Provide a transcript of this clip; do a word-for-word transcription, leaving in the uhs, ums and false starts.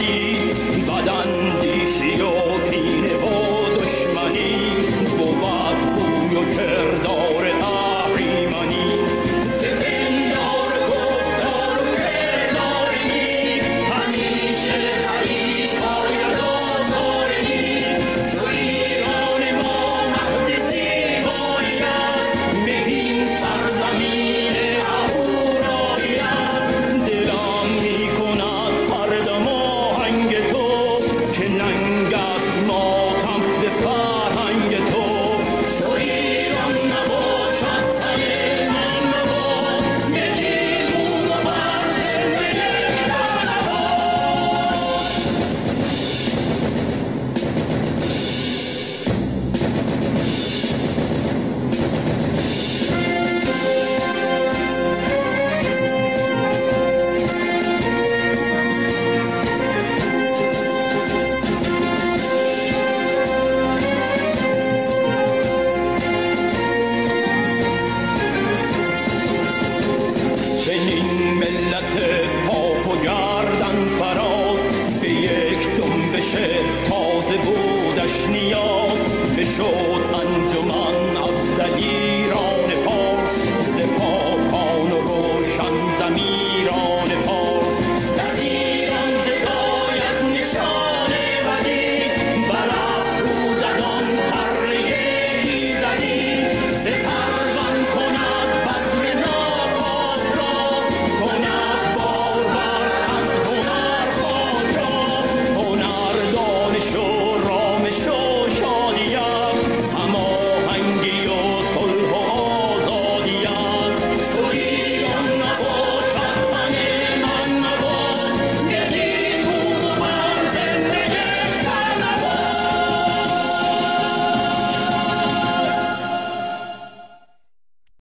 بدی بداندیشی و کینه و دشمنی بود خوی و کردار اهریمنی زمندار گفتار و کردار نیک همیشه پدید آید آزارنی چو ایران ما مهد زیبایی است مهین سرزمین اهورایی است دلم میکند هر دم آهنگ تو که ننگ است ماتم به فرهنگ تو چو ایران نباشد تن من مباد یکی بوم و بر زنده یک در نباد چنین ملت پاک و گردن فراز به یک جنبش تازه بودش نیاز به شوق